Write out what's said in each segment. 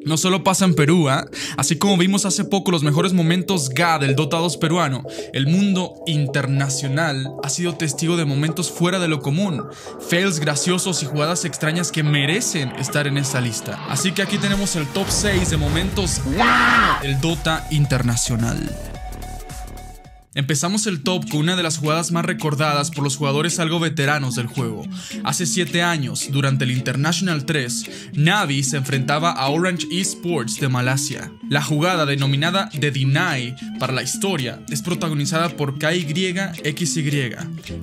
no solo pasa en Perú, así como vimos hace poco los mejores momentos del Dota 2 peruano, el mundo internacional ha sido testigo de momentos fuera de lo común, fails graciosos y jugadas extrañas que merecen estar en esta lista. Así que aquí tenemos el top 6 de momentos del Dota internacional. Empezamos el top con una de las jugadas más recordadas por los jugadores algo veteranos del juego. Hace 7 años, durante el International 3, Navi se enfrentaba a Orange Esports de Malasia. La jugada, denominada The Deny para la historia, es protagonizada por KYXY,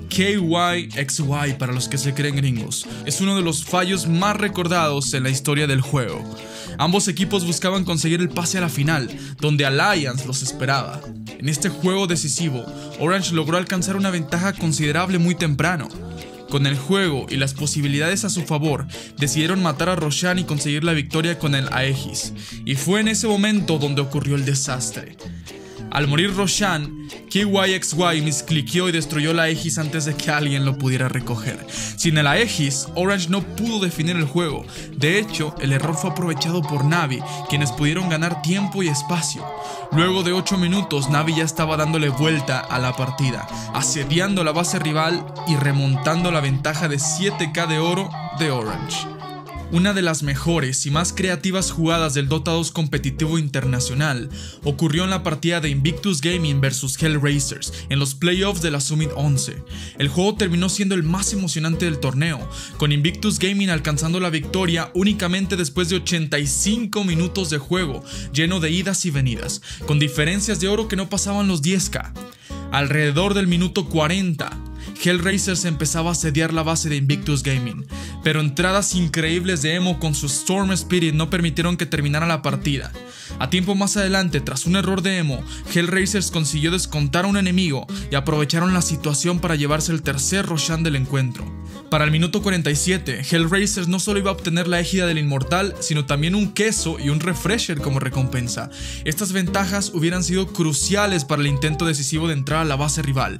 KYXY para los que se creen gringos. Es uno de los fallos más recordados en la historia del juego. Ambos equipos buscaban conseguir el pase a la final, donde Alliance los esperaba. En este juego decisivo, Orange logró alcanzar una ventaja considerable muy temprano. Con el juego y las posibilidades a su favor, decidieron matar a Roshan y conseguir la victoria con el Aegis. Y fue en ese momento donde ocurrió el desastre. Al morir Roshan, KYXY miscliqueó y destruyó la Aegis antes de que alguien lo pudiera recoger. Sin el Aegis, Orange no pudo definir el juego. De hecho, el error fue aprovechado por Navi, quienes pudieron ganar tiempo y espacio. Luego de 8 minutos, Navi ya estaba dándole vuelta a la partida, asediando la base rival y remontando la ventaja de 7k de oro de Orange. Una de las mejores y más creativas jugadas del Dota 2 competitivo internacional ocurrió en la partida de Invictus Gaming vs Hellraisers en los playoffs de la Summit 11. El juego terminó siendo el más emocionante del torneo, con Invictus Gaming alcanzando la victoria únicamente después de 85 minutos de juego, lleno de idas y venidas, con diferencias de oro que no pasaban los 10k. Alrededor del minuto 40, Hellraisers empezaba a asediar la base de Invictus Gaming, pero entradas increíbles de Emo con su Storm Spirit no permitieron que terminara la partida. A tiempo más adelante, tras un error de Emo, Hellraisers consiguió descontar a un enemigo y aprovecharon la situación para llevarse el tercer Roshan del encuentro. Para el minuto 47, Hellraisers no solo iba a obtener la égida del Inmortal, sino también un queso y un refresher como recompensa. Estas ventajas hubieran sido cruciales para el intento decisivo de entrar a la base rival.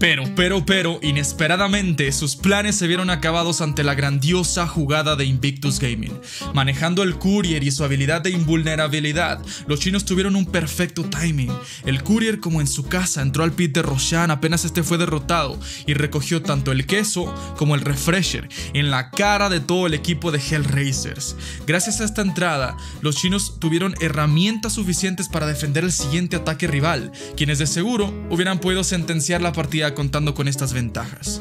Pero, inesperadamente, sus planes se vieron acabados ante la grandiosa jugada de Invictus Gaming. Manejando el Courier y su habilidad de invulnerabilidad, los chinos tuvieron un perfecto timing. El Courier, como en su casa, entró al pit de Roshan apenas este fue derrotado y recogió tanto el queso como el refresher en la cara de todo el equipo de Hellraisers. Gracias a esta entrada, los chinos tuvieron herramientas suficientes para defender el siguiente ataque rival, quienes de seguro hubieran podido sentenciar la partida contando con estas ventajas.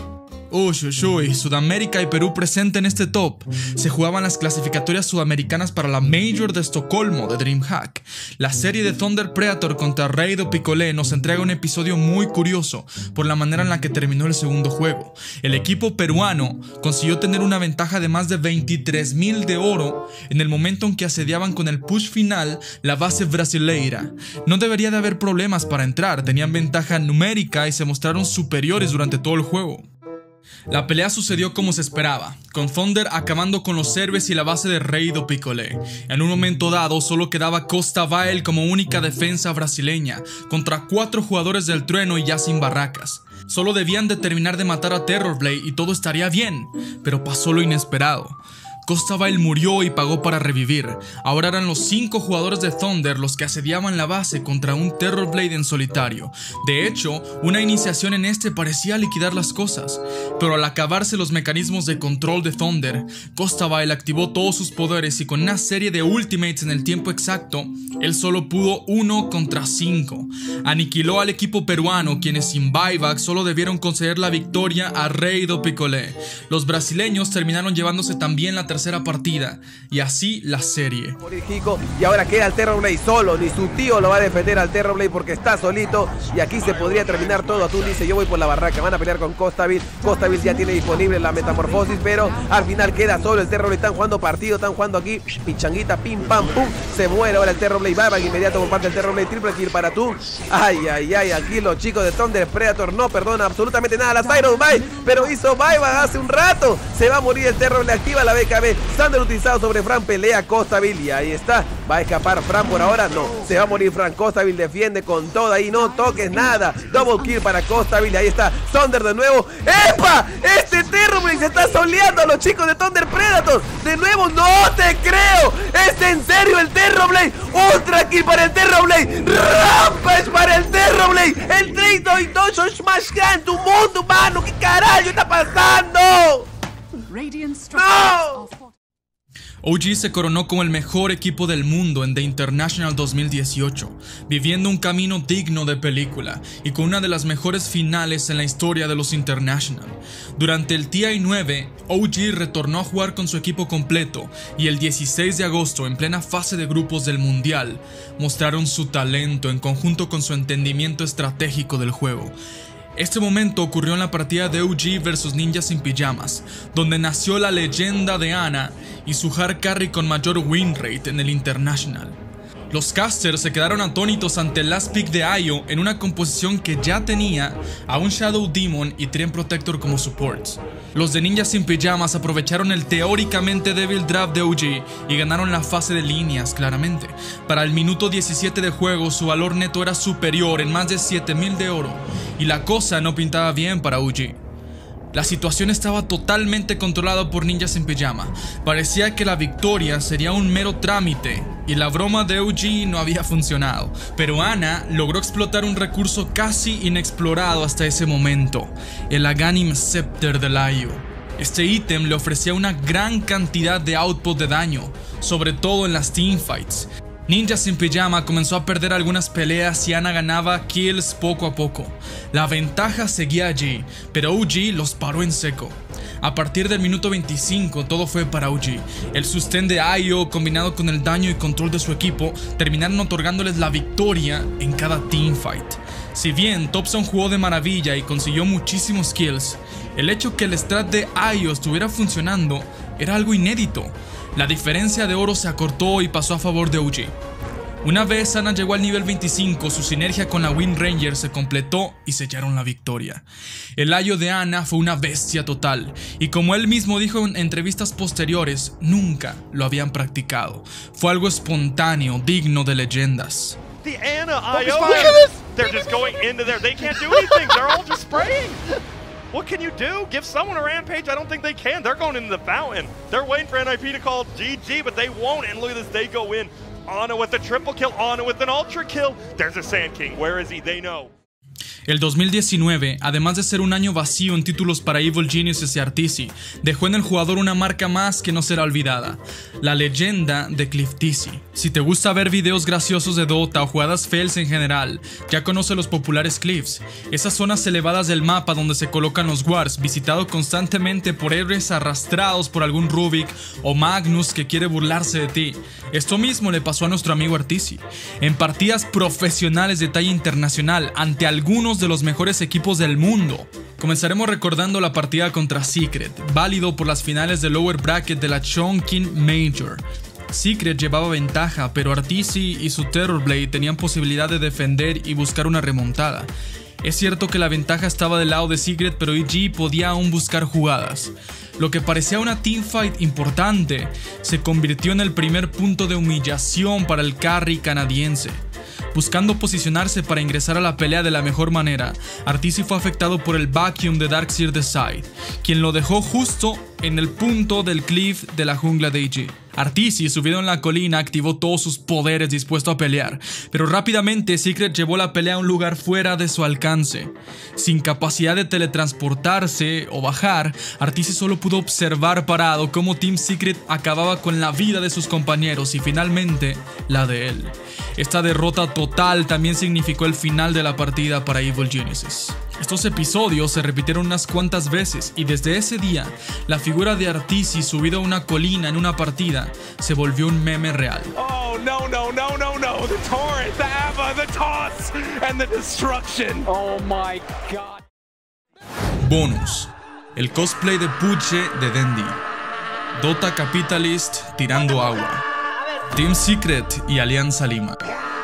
Sudamérica y Perú presente en este top. Se jugaban las clasificatorias sudamericanas para la Major de Estocolmo de DreamHack. La serie de Thunder Predator contra Raido Picolé nos entrega un episodio muy curioso por la manera en la que terminó el segundo juego. El equipo peruano consiguió tener una ventaja de más de 23.000 de oro en el momento en que asediaban con el push final la base brasileira. No debería de haber problemas para entrar, tenían ventaja numérica y se mostraron superiores durante todo el juego. La pelea sucedió como se esperaba, con Thunder acabando con los héroes y la base de Raido Picolé. En un momento dado solo quedaba Costa Vael como única defensa brasileña, contra 4 jugadores del Trueno y ya sin barracas. Solo debían de terminar de matar a Terrorblade y todo estaría bien, pero pasó lo inesperado. Costa Vael murió y pagó para revivir. Ahora eran los 5 jugadores de Thunder los que asediaban la base contra un Terrorblade en solitario. De hecho, una iniciación en este parecía liquidar las cosas, pero al acabarse los mecanismos de control de Thunder, Costa Vael activó todos sus poderes y con una serie de ultimates en el tiempo exacto, él solo pudo 1 contra 5. Aniquiló al equipo peruano, quienes sin buyback solo debieron conceder la victoria a Raido Picolé. Los brasileños terminaron llevándose también la tercera partida, y así la serie. Y ahora queda el Terrorblade solo, ni su tío lo va a defender al Terrorblade porque está solito, y aquí se podría terminar todo. Atún dice: yo voy por la barraca, van a pelear con Costaville. Costaville ya tiene disponible la metamorfosis, pero al final queda solo el Terrorblade. Están jugando partido, están jugando aquí, pichanguita, pim pam pum, se muere ahora el Terrorblade. Buyback inmediato por parte del Terrorblade, triple kill para Atún. Ay, aquí los chicos de Thunder Predator no perdonan absolutamente nada a la Siren Bay, pero hizo buyback hace un rato. Se va a morir el Terrorblade, activa la BKB. Thunder utilizado sobre Fran, pelea Costaville y ahí está. ¿Va a escapar Fran por ahora? No, se va a morir Fran. Costaville defiende con toda y no toques nada. Double kill para Costaville, ahí está Thunder de nuevo. ¡Epa! Este Terrorblade Terrorblade se está soleando a los chicos de Thunder Predators. De nuevo, no te creo. ¿Es en serio el Terrorblade? Ultra kill para el Terrorblade. Rampage para el Terrorblade. El 3-2 Smash Hand, tu mundo, mano. ¿Qué carajo está pasando? ¡No! OG se coronó como el mejor equipo del mundo en The International 2018, viviendo un camino digno de película y con una de las mejores finales en la historia de los International. Durante el TI9, OG retornó a jugar con su equipo completo y el 16 de agosto, en plena fase de grupos del Mundial, mostraron su talento en conjunto con su entendimiento estratégico del juego. Este momento ocurrió en la partida de OG vs Ninjas sin Pijamas, donde nació la leyenda de Ana y su hard carry con mayor win rate en el International. Los casters se quedaron atónitos ante el last pick de Io en una composición que ya tenía a un Shadow Demon y Treant Protector como supports. Los de Ninjas sin Pijamas aprovecharon el teóricamente débil draft de OG y ganaron la fase de líneas claramente. Para el minuto 17 de juego su valor neto era superior en más de 7000 de oro y la cosa no pintaba bien para OG. La situación estaba totalmente controlada por Ninjas sin Pijama. Parecía que la victoria sería un mero trámite y la broma de OG no había funcionado. Pero Ana logró explotar un recurso casi inexplorado hasta ese momento, el Aghanim Scepter de Io. Este ítem le ofrecía una gran cantidad de output de daño, sobre todo en las teamfights. Ninjas sin Pijama comenzó a perder algunas peleas y Ana ganaba kills poco a poco. La ventaja seguía allí, pero OG los paró en seco. A partir del minuto 25 todo fue para OG. El sustain de Io combinado con el daño y control de su equipo terminaron otorgándoles la victoria en cada teamfight. Si bien Topson jugó de maravilla y consiguió muchísimos kills, el hecho que el strat de Io estuviera funcionando era algo inédito. La diferencia de oro se acortó y pasó a favor de OG. Una vez Ana llegó al nivel 25, su sinergia con la Wind Ranger se completó y sellaron la victoria. El Io de Ana fue una bestia total, y como él mismo dijo en entrevistas posteriores, nunca lo habían practicado. Fue algo espontáneo, digno de leyendas. The Ana Io, they're just going into there. They can't do anything. They're all just spraying. What can you do? Give someone a rampage? I don't think they can. They're going into the fountain. They're waiting for NIP to call GG, but they won't. And look at this, they go in. Ana with a triple kill, Ana with an ultra kill. There's a Sand King. Where is he? They know. El 2019, además de ser un año vacío en títulos para Evil Geniuses y Arteezy, dejó en el jugador una marca más que no será olvidada: la leyenda de Cliff Teasy. Si te gusta ver videos graciosos de Dota o jugadas fails en general, ya conoce los populares cliffs, esas zonas elevadas del mapa donde se colocan los wards, visitado constantemente por héroes arrastrados por algún Rubik o Magnus que quiere burlarse de ti. Esto mismo le pasó a nuestro amigo Arteezy. En partidas profesionales de talla internacional ante algunos de los mejores equipos del mundo. Comenzaremos recordando la partida contra Secret, válido por las finales del lower bracket de la Chongqing Major. Secret llevaba ventaja, pero Arteezy y su Terrorblade tenían posibilidad de defender y buscar una remontada. Es cierto que la ventaja estaba del lado de Secret, pero EG podía aún buscar jugadas. Lo que parecía una teamfight importante se convirtió en el primer punto de humillación para el carry canadiense. Buscando posicionarse para ingresar a la pelea de la mejor manera, Arteezy fue afectado por el Vacuum de Darkseer the Side, quien lo dejó justo en el punto del cliff de la jungla de EG. Arteezy, subido en la colina, activó todos sus poderes dispuesto a pelear, pero rápidamente Secret llevó la pelea a un lugar fuera de su alcance. Sin capacidad de teletransportarse o bajar, Arteezy solo pudo observar parado cómo Team Secret acababa con la vida de sus compañeros y finalmente la de él. Esta derrota total también significó el final de la partida para Evil Geniuses. Estos episodios se repitieron unas cuantas veces y desde ese día, la figura de Arteezy subido a una colina en una partida se volvió un meme real. Oh, no, the torrent, the Ava, the toss, and the destruction. Oh my god. Bonus: el cosplay de Puche de Dendi. Dota Capitalist tirando agua. Team Secret y Alianza Lima.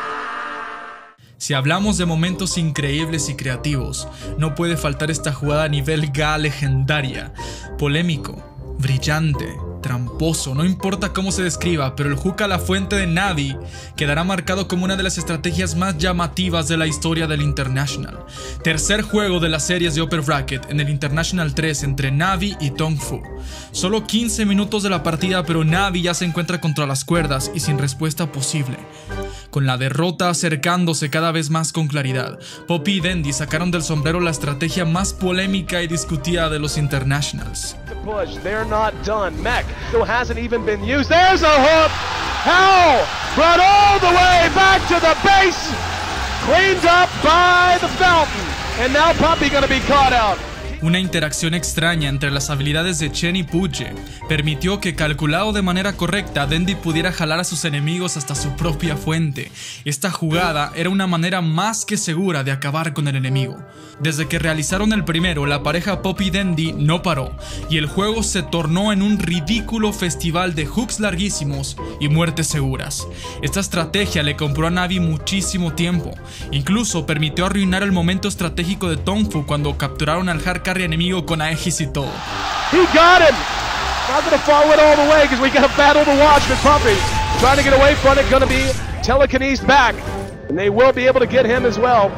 Si hablamos de momentos increíbles y creativos, no puede faltar esta jugada a nivel GA legendaria. Polémico, brillante, tramposo, no importa cómo se describa, pero el hook a la fuente de Navi quedará marcado como una de las estrategias más llamativas de la historia del International. Tercer juego de las series de Upper Bracket en el International 3 entre Navi y Tongfu. Solo 15 minutos de la partida, pero Navi ya se encuentra contra las cuerdas y sin respuesta posible. Con la derrota acercándose cada vez más con claridad, Poppy y Dendi sacaron del sombrero la estrategia más polémica y discutida de los Internationals. Push. They're not done. Mech still hasn't even been used. There's a hook. Howell brought all the way back to the base. Cleaned up by the fountain. And now Poppy gonna be caught out. Una interacción extraña entre las habilidades de Chen y Puye permitió que, calculado de manera correcta, Dendi pudiera jalar a sus enemigos hasta su propia fuente. Esta jugada era una manera más que segura de acabar con el enemigo. Desde que realizaron el primero, la pareja Poppy y Dendi no paró, y el juego se tornó en un ridículo festival de hooks larguísimos y muertes seguras. Esta estrategia le compró a Navi muchísimo tiempo, incluso permitió arruinar el momento estratégico de Tongfu cuando capturaron al hard carry enemigo con Aegis y todo. He got him. Not gonna follow it all the way because we got a battle to watch with Poppy. Trying to get away from it, gonna be telekinesed back. And they will be able to get him as well.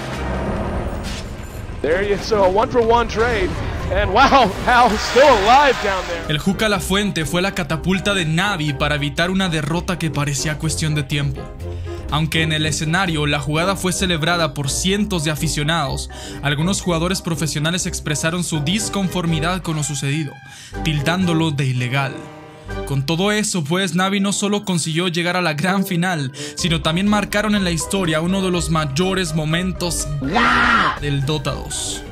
There you so a 1-for-1 trade. And wow, Hal still alive down there. El hook a la fuente fue la catapulta de Navi para evitar una derrota que parecía cuestión de tiempo. Aunque en el escenario la jugada fue celebrada por cientos de aficionados, algunos jugadores profesionales expresaron su disconformidad con lo sucedido, tildándolo de ilegal. Con todo eso, pues, Navi no solo consiguió llegar a la gran final, sino también marcaron en la historia uno de los mayores momentos del Dota 2.